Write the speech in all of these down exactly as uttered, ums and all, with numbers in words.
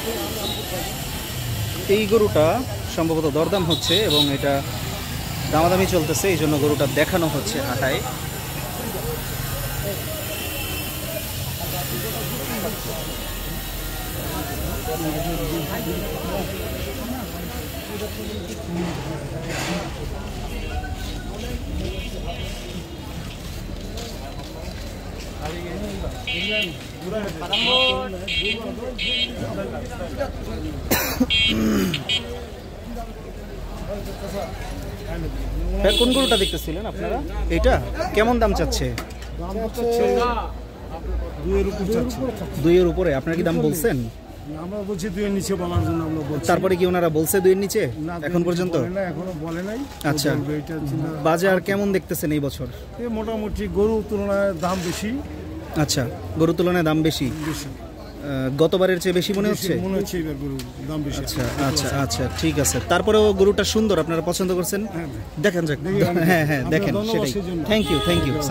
এই গরুটা সম্ভবত দরদাম হচ্ছে এবং এটা দামাদামি চলতেছে, এই জন্য গরুটা দেখানো হচ্ছে হাটায়। কোন গরুটা দেখতেছিলেন আপনারা? এটা কেমন দাম চাচ্ছে? দুইয়ের উপরে। আপনারা কি দাম বলছেন? আমরা বলছি দুইয়ের নিচে বলার জন্য আমরা বলছি। তারপরে কি ওনারা বলছে দুইয়ের নিচে এখন পর্যন্ত? এখনো বলে নাই। আচ্ছা, বাজার কেমন দেখতেছেন এই বছর? মোটামুটি গরুর তুলনায় দাম বেশি। আচ্ছা, গরুর তুলনায় দাম বেশি। গতবারের চেয়ে বেশি মনে হচ্ছে? মনে হচ্ছে এবার গরুর দাম বেশি। আচ্ছা আচ্ছা আচ্ছা, ঠিক আছে। তারপরেও গরুটা সুন্দর, আপনারা পছন্দ করছেন। দেখেন যাক। হ্যাঁ হ্যাঁ দেখেন, সেটাই। Thank you thank you.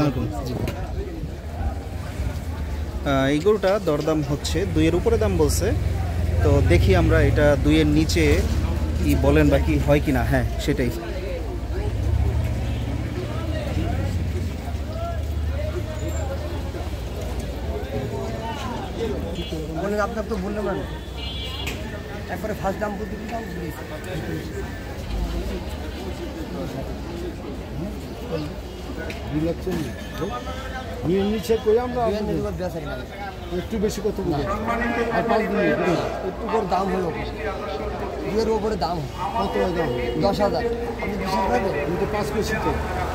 এই গরুটা দরদাম হচ্ছে দুইয়ের উপরে দাম বলছে, তো দেখি আমরা এটা দুইয়ের নিচে কি বলেন বা কি হয় কিনা। হ্যাঁ সেটাই। আপনার তো বললাম না একবারে ফার্স্ট দাম বলতে দাম নিচে করে আমরা একটু বেশি কত বলি আর পাঁচ দিন একটু করে দাম হলো দুয়ের উপরে দাম কত দাম? দশ হাজার। আপনি বিশ হাজার কিন্তু পাঁচ কেজি তো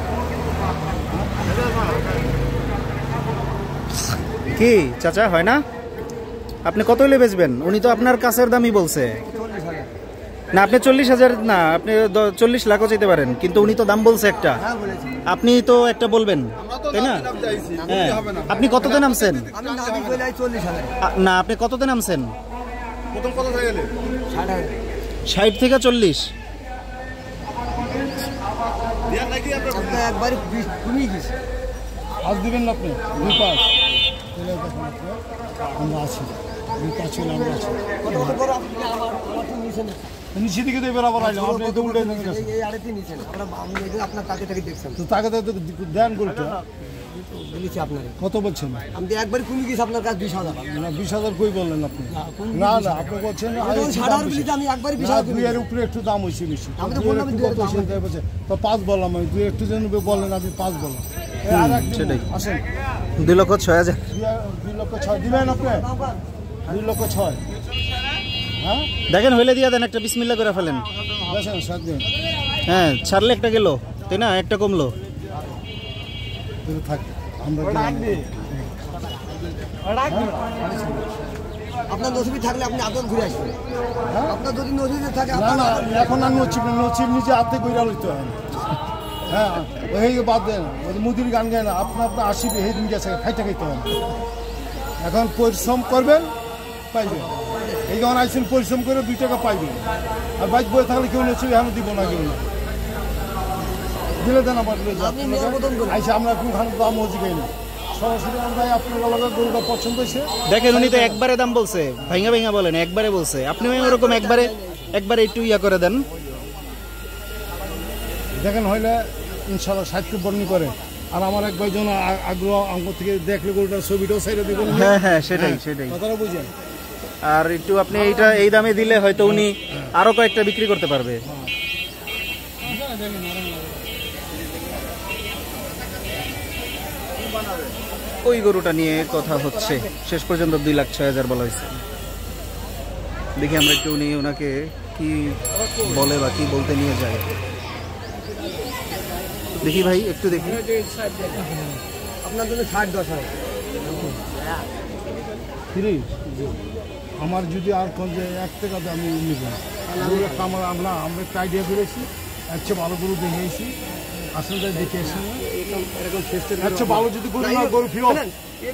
কি চাচা হয় না? আপনি কত হলে বেচবেন? উনি তো আপনার কাছের দামই বলছে না। আপনি চল্লিশ হাজার না, আপনি চল্লিশ লাখও চাইতে পারেন, কিন্তু উনি তো দাম বলছে একটা, আপনি তো একটা বলবেন, তাই না? হ্যাঁ, আপনি কততে নামছেন? না, আপনি কততে নামছেন? ষাট থেকে চল্লিশ। একবারে আজ দিবেন না আপনি? দুই পাঁচ আমরা আছি, দুই পাঁচ হলে আমরা আছি। নিচে দিকে তো এবার আবার আইলাম, আপনি তো উল্টে আপনার তাকে থেকে দেখছেন তো তাকে তো দেন গরুটা বলেছি আপনার। কত বলছেন? আমি একবারে কমে গেছি আপনার কাছে বিশ হাজার। না বিশ হাজার কই বললেন আপনি? না না আপনি বলছেন আমি একবারে বিশ হাজার। দুইয়ের উপরে একটু দাম হয়েছে বেশি, তো পাঁচ বললাম আমি। দুই একটু যেন বললেন, আপনি পাঁচ বললাম। সেটাই। আসেন, দুই লক্ষ ছয় হাজার। দুই লক্ষ ছয় দিবেন আপনি? দুই লক্ষ ছয়। হ্যাঁ দেখেন হইলে দিয়ে দেন, একটা বিসমিল্লাহ করে ফেলেন। হ্যাঁ ছাড়লে একটা গেল, তাই না? একটা কমলো। থাক আমরা আপনার নসিবে থাকলে আপনি আদর ঘুরে আসবেন। আপনার যদি নসিবে থাকে না না, এখন আর নসিব নসিব নিজে হাতে কইরা লইতে হয়। হ্যাঁ ওই বাদ দেন, ওই মুদির গান গায় না, আপনার আপনার আসিবে সেই দিন গেছে খাইতে খাইতে হয়। এখন পরিশ্রম করবেন, পাইবেন। এই যখন আইসেন পরিশ্রম করে দুই টাকা পাইবেন। আর বাইক বয়ে থাকলে কেউ নসিবে এখন দিব না, কেউ না দিলে দেন আমার আইসে। আমরা এখন খান দাম হচ্ছে গাই না, সরাসরি আমরা আপনার এলাকার গরুটা পছন্দ হয়েছে। দেখেন উনি তো একবারে দাম বলছে, ভাইঙ্গা ভাইঙ্গা বলেন, একবারে বলছে। আপনি ওরকম একবারে একবারে একটু ইয়া করে দেন। দেখেন হইলে ইনশাল্লাহ সাহিত্য বর্ণী করে। আর আমার এক ভাইজন আগ্রহ অঙ্গ থেকে দেখলে গরুটার ছবিটাও সাইডে দিবেন। হ্যাঁ হ্যাঁ সেটাই সেটাই কথাটা বুঝেন। আর একটু আপনি এইটা এই দামে দিলে হয়তো উনি আরো কয়েকটা বিক্রি করতে পারবে। ওই গরুটা নিয়ে কথা হচ্ছে, শেষ পর্যন্ত দুই লাখ ছয় হাজার বলা হয়েছে। দেখি আমরা একটু উনি ওনাকে কি বলে বা কি বলতে নিয়ে যায়, দেখি ভাই একটু দেখি। আপনার জন্য ষাট দশ হয়। আমার যদি আর কোন যে এক টাকা আমি নিব না, আমার আমরা আমরা একটা আইডিয়া করেছি, আচ্ছা ভালো গরু দেখেছি, আসলে দেখে এসে এরকম আচ্ছা ভালো যদি গরু না গরু ফিরো না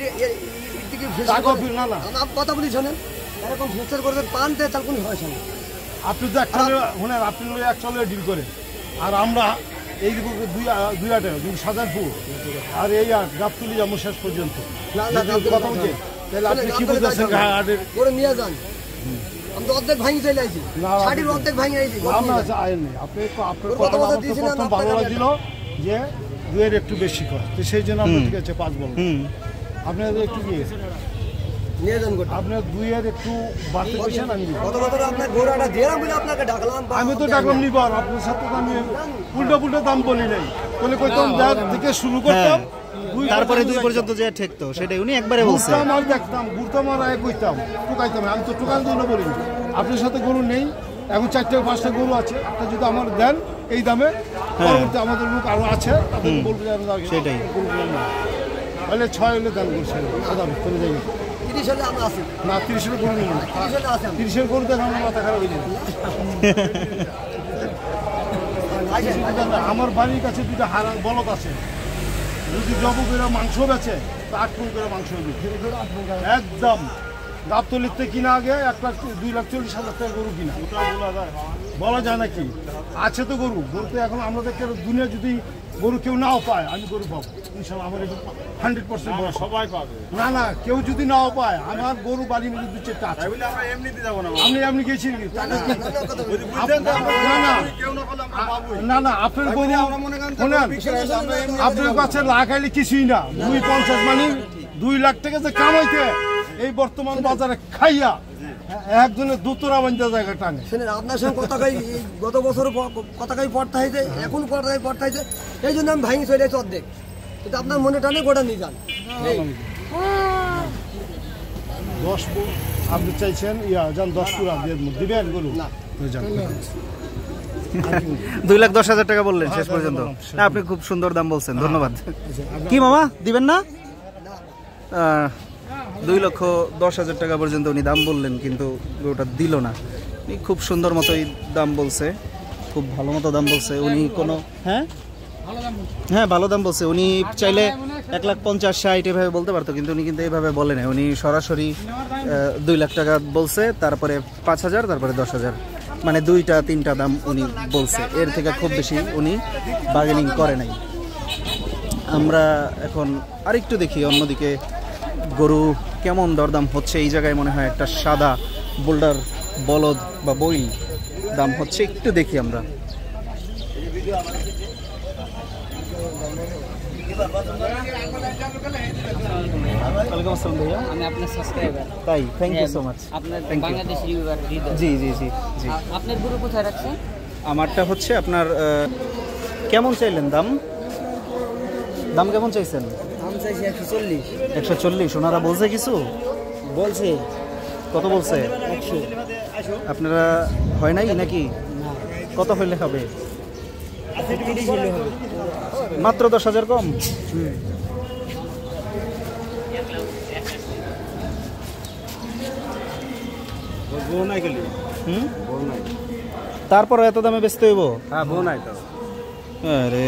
না কথা বলি শোনেন, এরকম ফেস্টার করতে পান দেয় তার কোনো হয় না। আপনি তো একটা শোনেন, আপনি এক চলে ডিল করেন, আর আমরা এই দুই দুই আটে সাজারপুর আর এই আট গাবতুলি যাবো শেষ পর্যন্ত। কথা বলছি তাহলে আপনি কি বুঝতেছেন? করে নিয়ে যান, আমি তো অর্ধেক ভাঙি চলে আইছি না, ষাটের অর্ধেক ভাঙি আইছি আমরা আইনি আপনি আপনার ওর কথা কথা আমার তো দিয়েছিলেন, প্রথম ভালো আপনাকে লাগছিল যে দুয়ের একটু বেশি কয় তো সেই জন্য আপনার ঠিক আছে পাঁচ বলবো হুম আপনার একটু কি নিয়ে যান গোটা আপনার দুইয়ের একটু বাড়তে পয়সা আমি দিব। গত বছর আপনার ঘোড়াটা দিলাম বলে আপনাকে ডাকলাম বা আমি তো ডাকলাম নিবার আপনার সাথে তো আমি উল্টো পুল্টো দাম বলি নাই বলে কইতাম যার থেকে শুরু করতাম দুই তারপরে দুই পর্যন্ত যে ঠেকতো সেটাই উনি একবারে বলছে ঘুরতাম আর দেখতাম ঘুরতাম আর আয় কইতাম টুকাইতাম আমি তো টুকার জন্য বলিনি আপনার সাথে গরু নেই এখন চারটে পাঁচটা গরু আছে একটা যদি আমার দেন এই দামে পরবর্তী আমাদের লোক আরো আছে তাদের বলবো যে আমি সেটাই। গরুগুলো না হলে ছয় হলে দাম করছে দাম চলে যাই তিরিশ হলে আমরা আসি না তিরিশের গরু নেই তিরিশ হলে আসি আমি তিরিশের গরু দেখে আমার মাথা খারাপ হয়ে যাবে আমার বাড়ির কাছে দুইটা হারা বলদ আছে যদি জব করে মাংস বেচে তো আট মন করে মাংস হবে একদম গাবতলিতে কিনা আগে এক লাখ দুই লাখ চল্লিশ হাজার টাকা গরু কিনা বলা যায় নাকি আছে তো গরু গরু তো এখন আমাদের দুনিয়া যদি গরু কেউ নাও পায় আমি গরু পাবো ইনশাল্লাহ আমার হান্ড্রেড পার্সেন্ট সবাই পাবে না না কেউ যদি নাও পায় আমার গরু বাড়ির মধ্যে দু চারটা আছে আপনি আপনি গেছেন কি না না না না আপনার গরু শোনেন আপনার কাছে লাগাইলে কিছুই না দুই পঞ্চাশ মানে দুই লাখ টাকা যে কামাইতে এই বর্তমান বাজারে খাইয়া একজনের দুতরা বান্ধা জায়গা টানে শুনেন আপনার সঙ্গে কথা কই এই গত বছর কথা কই পড়তে হয়েছে এখন কথা কই পড়তে হয়েছে এই জন্য আমি ভাঙি চলে যাচ্ছি অর্ধেক কিন্তু আপনার মনে টানে গোটা নিয়ে যান দশ পো- আপনি চাইছেন ইয়া যান দশ পুরা দিয়ে দিবেন গরু না। তো যান। দুই লাখ দশ হাজার টাকা বললেন শেষ পর্যন্ত না, আপনি খুব সুন্দর দাম বলছেন ধন্যবাদ কি মামা দিবেন না আহ, দুই লক্ষ দশ হাজার টাকা পর্যন্ত উনি দাম বললেন কিন্তু ওটা দিল না উনি খুব সুন্দর মতোই দাম বলছে খুব ভালো মতো দাম বলছে উনি কোনো হ্যাঁ হ্যাঁ ভালো দাম বলছে উনি চাইলে এক লাখ পঞ্চাশ ষাট এভাবে বলতে পারতো কিন্তু উনি কিন্তু এইভাবে বলে না উনি সরাসরি আহ, দুই লাখ টাকা বলছে তারপরে পাঁচ হাজার তারপরে দশ হাজার মানে দুইটা তিনটা দাম উনি বলছে এর থেকে খুব বেশি উনি বার্গেনিং করে নাই আমরা এখন আরেকটু দেখি অন্যদিকে গরু কেমন দরদাম হচ্ছে এই জায়গায় মনে হয় একটা সাদা বোল্ডার বলদ বা বইল দাম হচ্ছে একটু দেখি আমরা ওয়ালাইকুম আসসালাম ভাইয়া আমি আপনার সাবস্ক্রাইবার তাই থ্যাংক ইউ সো মাচ আপনার Thank you. Bangladesh reviewer Hriday ji জি জি জি আ- আপনার গুরু কোথায় রাখছেন আমারটা হচ্ছে আপনার আহ, কেমন চাইলেন দাম দাম কেমন চাইছেন আমি চাইছি একশো চল্লিশ একশো চল্লিশ ওনারা বলছে কিছু বলছে কত বলছে একশো আপনারা হয় নাই নাকি কত হইলে হবে তিরিশ হলে হবে মাত্র দশ হাজার কম হুম তারপরে এত দামে বেচতে হইব আরে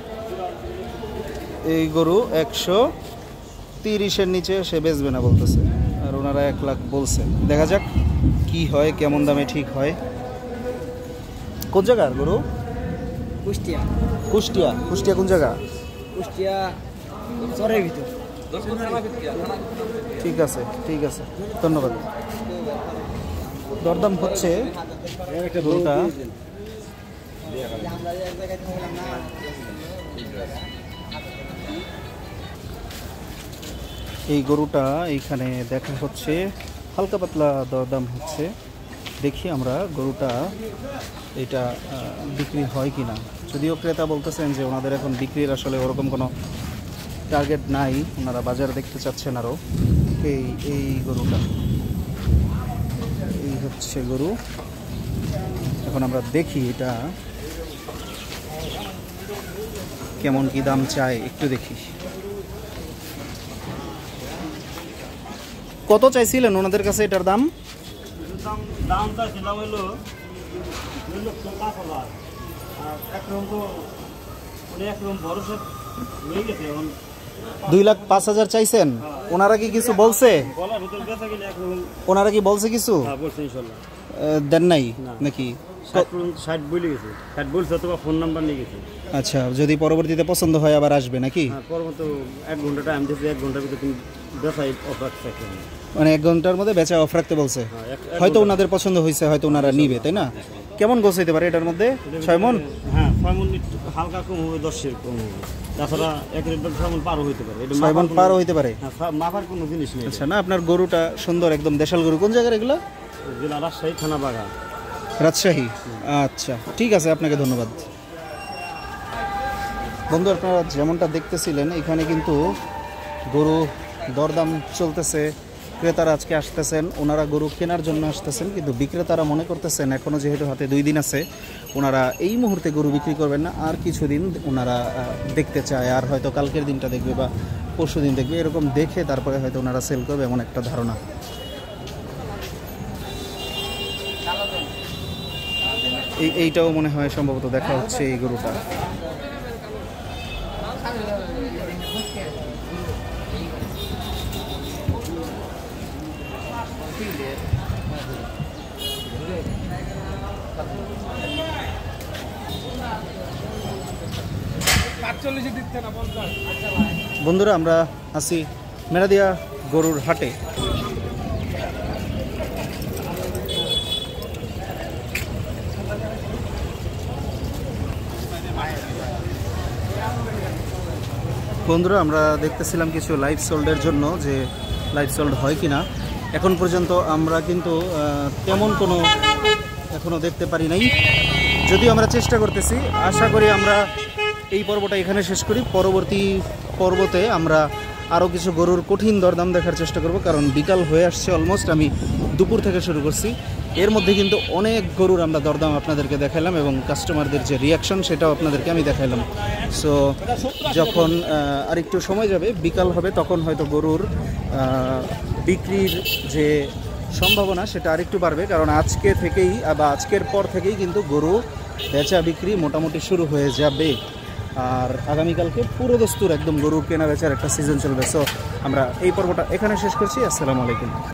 এই গরু একশো তিরিশের নিচে সে বেচবে না বলতেছে আর ওনারা এক লাখ বলছে দেখা যাক কি হয় কেমন দামে ঠিক হয় কোন জায়গার গরু কুষ্টিয়া কুষ্টিয়া কুষ্টিয়া কোন জায়গা কুষ্টিয়া চরের ভিতর ঠিক আছে ঠিক আছে ধন্যবাদ দরদাম হচ্ছে গরুটা এই গরুটা এইখানে দেখা হচ্ছে হালকা পাতলা দরদাম হচ্ছে দেখি আমরা গরুটা এটা আহ, বিক্রি হয় কি না যদিও ক্রেতা বলতেছেন যে ওনাদের এখন বিক্রির আসলে ওরকম কোনো টার্গেট নাই ওনারা বাজার দেখতে চাচ্ছেন আরও এই এই গরুটা এই হচ্ছে গরু এখন আমরা দেখি এটা কেমন কি দাম চায় একটু দেখি কত চাইছিলেন ওনাদের কাছে এটার দাম দামটা ছিলাম হলো দুই লক্ষ পাঁচ হাজার আর একরকম তো মানে একরকম ভরসা হয়ে গেছে এখন দুই লাখ পাঁচ হাজার চাইছেন ওনারা কি কিছু বলছে বলার ভিতর বেচা গেলে একরকম ওনারা কি বলছে কিছু হ্যাঁ বলছে ইনশাল্লাহ আহ, দেন নাই নাকি ষাট পর্যন্ত ষাট বলে গেছে ষাট বলছে অথবা ফোন নাম্বার নিয়ে গেছে আচ্ছা যদি পরবর্তীতে পছন্দ হয় আবার আসবে নাকি হ্যাঁ পরবর্তী এক ঘন্টা টাইম দিয়েছে এক ঘন্টার ভিতরে তুমি বেসাই অফ রাখছে মানে এক ঘন্টার মধ্যে বেচা অফ রাখতে বলছে। হয়তো ওনাদের পছন্দ হয়েছে, হয়তো ওনারা নিবে, তাই না? কেমন গোছ হইতে পারে এটার মধ্যে? ছয় মন? হ্যাঁ, ছয় মন একটু হালকা কম হবে, দশের কম হবে। তাছাড়া এক লিটার ছয় মন পারও হইতে পারে। ছয় মন পারও হইতে পারে। হ্যাঁ, মাপার কোনো জিনিস নেই। আচ্ছা, না আপনার গরুটা সুন্দর, একদম দেশাল গরু। কোন জায়গার এগুলো? জেলা রাজশাহী, থানা বাগান, রাজশাহী। আচ্ছা, ঠিক আছে, আপনাকে ধন্যবাদ। বন্ধু, আপনারা যেমনটা দেখতেছিলেন, এখানে কিন্তু গরু দরদাম চলতেছে। ক্রেতারা আজকে আসতেছেন, ওনারা গরু কেনার জন্য আসতেছেন, কিন্তু বিক্রেতারা মনে করতেছেন এখনও যেহেতু হাতে দুই দিন আছে, ওনারা এই মুহূর্তে গরু বিক্রি করবেন না, আর কিছুদিন ওনারা দেখতে চায়, আর হয়তো কালকের দিনটা দেখবে বা পরশু দিন দেখবে, এরকম দেখে তারপরে হয়তো ওনারা সেল করবে, এমন একটা ধারণা। এই এইটাও মনে হয় সম্ভবত দেখা হচ্ছে এই গরুটা। বন্ধুরা, আমরা আছি মেরাদিয়া গরুর হাটে। বন্ধুরা, আমরা দেখতেছিলাম কিছু লাইভ সোল্ডের জন্য যে লাইভ সোল্ড হয় কিনা। এখন পর্যন্ত আমরা কিন্তু তেমন কোনো এখনও দেখতে পারি নাই, যদিও আমরা চেষ্টা করতেছি। আশা করি আমরা এই পর্বটা এখানে শেষ করি। পরবর্তী পর্বতে আমরা আরও কিছু গরুর কঠিন দরদাম দেখার চেষ্টা করব, কারণ বিকাল হয়ে আসছে অলমোস্ট। আমি দুপুর থেকে শুরু করছি, এর মধ্যে কিন্তু অনেক গরুর আমরা দরদাম আপনাদেরকে দেখাইলাম এবং কাস্টমারদের যে রিয়াকশন সেটাও আপনাদেরকে আমি দেখাইলাম। সো যখন আরেকটু সময় যাবে, বিকাল হবে, তখন হয়তো গরুর বিক্রির যে সম্ভাবনা সেটা আরেকটু বাড়বে, কারণ আজকে থেকেই বা আজকের পর থেকেই কিন্তু গরু বেচা বিক্রি মোটামুটি শুরু হয়ে যাবে। আর আগামীকালকে পুরো দস্তুর একদম গরু কেনা বেচার একটা সিজন চলবে। সো আমরা এই পর্বটা এখানে শেষ করছি। আসসালামু আলাইকুম।